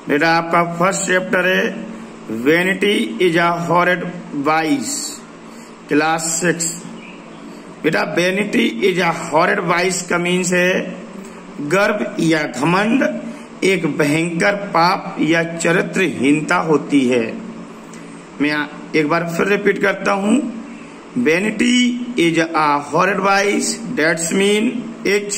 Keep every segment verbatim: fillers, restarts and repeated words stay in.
बेटा आपका first chapter है vanity is a horrid vice, class six. बेटा vanity is a horrid vice का मीन्स है गर्व या घमंड एक भयंकर पाप या चरित्रहीनता होती है। मैं एक बार फिर रिपीट करता हूं, vanity is a horrid vice, that's mean is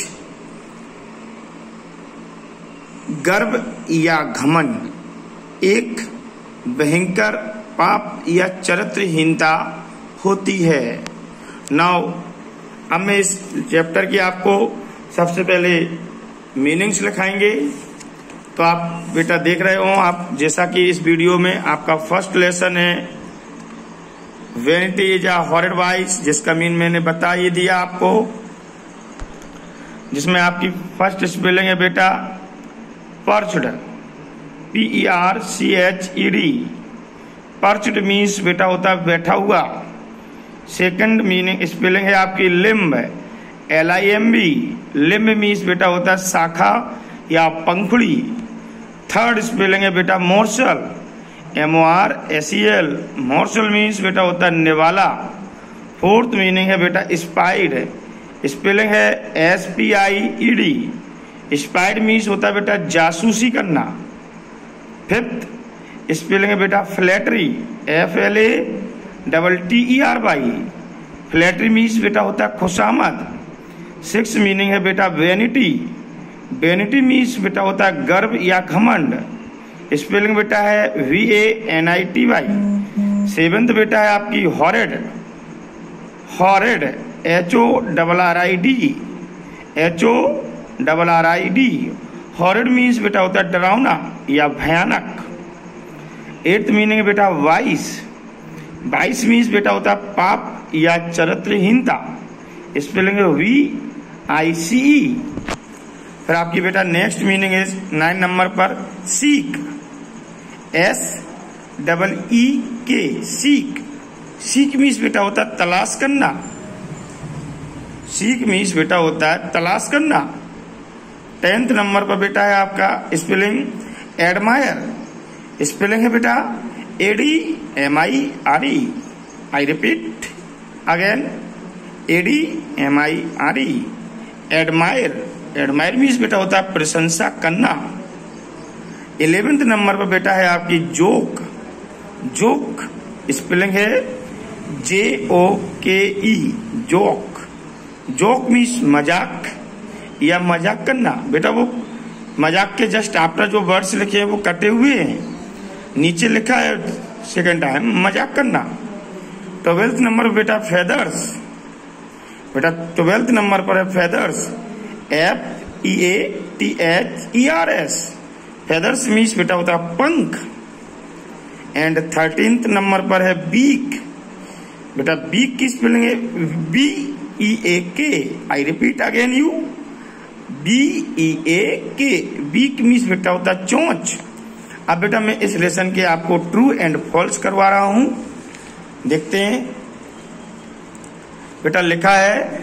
गर्व या घमंड एक भयंकर पाप या चरित्रहीनता होती है। नाउ अब मैं इस चैप्टर की आपको सबसे पहले मीनिंग्स लिखाएंगे। तो आप बेटा देख रहे हो, आप जैसा कि इस वीडियो में आपका फर्स्ट लेसन है vanity is a horrid vice, जिसका मीन मैंने बता ही दिया आपको, जिसमें आपकी फर्स्ट स्पेलिंग है बेटा parched, P E R C H E D. Parched means बेटा होता है बैठा हुआ। सेकंड मीनिंग स्पेलिंग है आपकी limb, L I M B. Limb means बेटा होता है शाखा या पंखुड़ी। थर्ड स्पेलिंग है बेटा morsel, M O R S E L. Morsel means बेटा होता है निवाला। फोर्थ मीनिंग है बेटा स्पाइड, स्पेलिंग है S P I E D. Spied means होता है बेटा जासूसी करना। फिफ्थ स्पेलिंग है बेटा flattery, F L A double T E R Y. Flattery means बेटा होता है खुशामद। सिक्स मीनिंग है बेटा वेनिटी, वेनिटी मीन्स बेटा होता है गर्व या घमंड। स्पेलिंग बेटा है V A N I T Y. Seventh बेटा है आपकी horrid, horrid H O double R I D, H O double R I D. Horrid means बेटा होता है डरावना या भयानक। एट्थ मीनिंग है बेटा वाइस, वाइस मीन्स बेटा होता है पाप या चरित्रहीनता। स्पेलिंग है वी आई सी ई। फिर आपकी बेटा नेक्स्ट मीनिंग है नाइन नंबर पर seek, S double E K, seek. Seek means बेटा होता है तलाश करना। सीक मीन्स बेटा होता है तलाश करना। टेंथ नंबर पर बेटा है आपका स्पेलिंग एडमायर, स्पेलिंग है बेटा A D M I R E. I repeat again, A D M I R E, admire. Admire means बेटा होता है प्रशंसा करना। इलेवेंथ नंबर पर बेटा है आपकी जोक, जोक स्पेलिंग है जे ओ के ई, जोक। जोक मीन्स मजाक या मजाक करना। बेटा वो मजाक के जस्ट आफ्टर जो वर्ड्स लिखे हैं वो कटे हुए हैं, नीचे लिखा है सेकेंड टाइम मजाक करना। ट्वेल्थ नंबर पर बेटा फेदर्स, बेटा ट्वेल्थ नंबर पर है feathers, F E A T H E R S. Feathers means बेटा होता है पंख। एंड थर्टींथ नंबर पर है बीक, बेटा बीक की स्पेलिंग है B E A K. I repeat again you, B E A K. Beak means बेटा होता है चोंच। अब बेटा मैं इस लेसन के आपको ट्रू एंड फॉल्स करवा रहा हूं, देखते हैं। बेटा लिखा है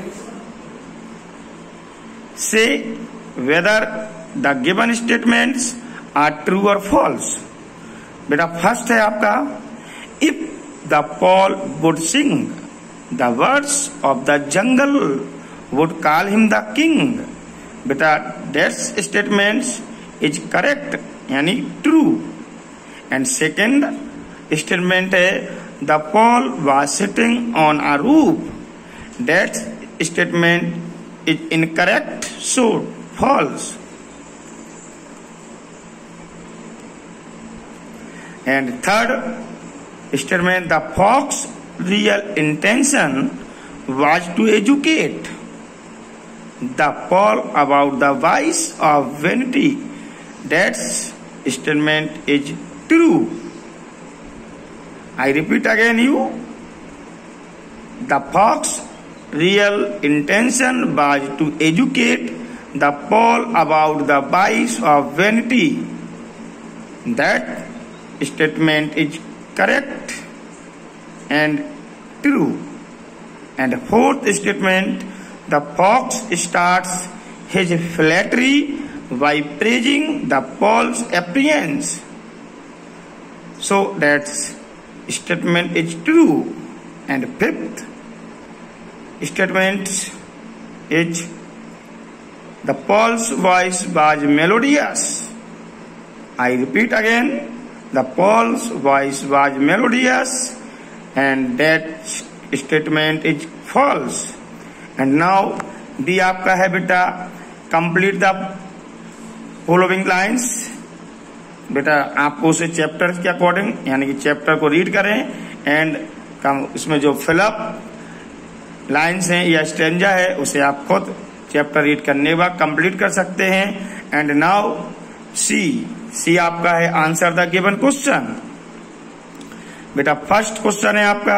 say whether the given statements are true और फॉल्स। बेटा फर्स्ट है आपका if the Paul would sing the words of the jungle would call him the king. बेटा दैट्स स्टेटमेंट्स इज करेक्ट यानी ट्रू। एंड सेकेंड स्टेटमेंट है the Paul was sitting on a roof, that's statement is incorrect, so false. And third statement, the fox's real intention was to educate the Paul about the vice of vanity. That statement is true. I repeat again you. The fox's real intention was to educate the Paul about the vice of vanity. That statement is correct and true. And fourth statement, the fox starts his flattery by praising the Paul's appearance. So that statement is true. And fifth statement is the Paul's voice was melodious. I repeat again, the Paul's voice was melodious, and that statement is false. And now D आपका है बेटा, complete the following lines. बेटा आपको उसे chapter के according यानी कि chapter को रीड करें एंड इसमें जो फिलअप लाइन्स हैं या स्टेंजा है उसे आप खुद चैप्टर रीड करने के बाद कंप्लीट कर सकते हैं. एंड नाउ सी सी आपका है आंसर द गिवन क्वेश्चन. बेटा फर्स्ट क्वेश्चन है आपका,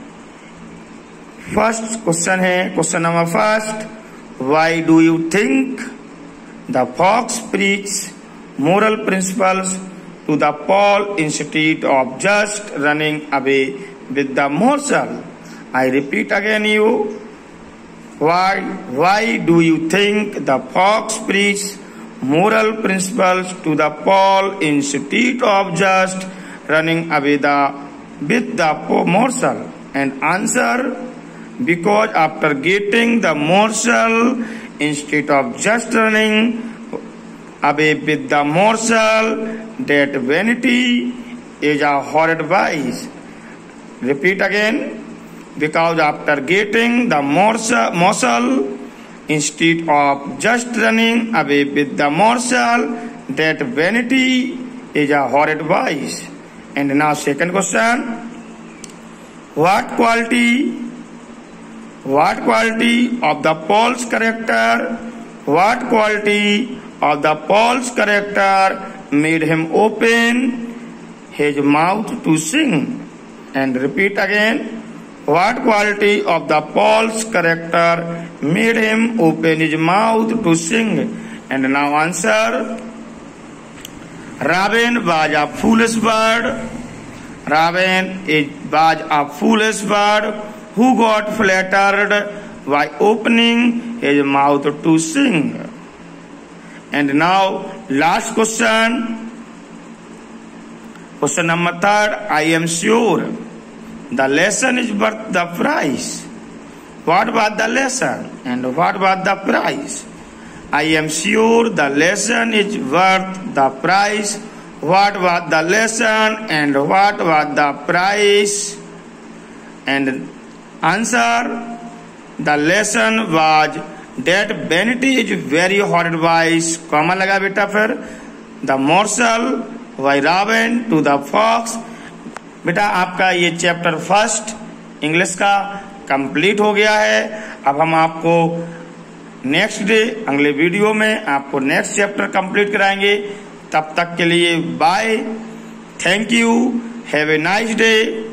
फर्स्ट क्वेश्चन है question number first, why do you think the fox preach moral principles to the Paul instead of just running away with the morsel? I repeat again you. Why, why do you think the fox preach moral principles to the Paul instead of just running away the, with the morsel? And answer, because after getting the morsel, instead of just running away with the morsel, that vanity is a horrid vice. Repeat again, because after getting the morsel, morsel instead of just running away with the morsel, that vanity is a horrid vice. And now second question, what quality, what quality of the Paul's character, what quality of the Paul's character made him open his mouth to sing? And repeat again, what quality of the Paul's character made him open his mouth to sing? And now answer, Raven was a foolish bird. Raven is, was a foolish bird who got flattered by opening his mouth to sing. And now last question, question number third, I am sure the lesson is worth the price. What was the lesson and what was the price? I am sure the lesson is worth the price. What was the lesson and what was the price? And answer, the lesson was that vanity is very horrid vice, comma लगा बेटा फिर, the morsel by Raven to the fox. बेटा आपका ये chapter first English का complete हो गया है. अब हम आपको नेक्स्ट डे अगले वीडियो में आपको नेक्स्ट चैप्टर कंप्लीट कराएंगे. तब तक के लिए bye, thank you, have a nice day.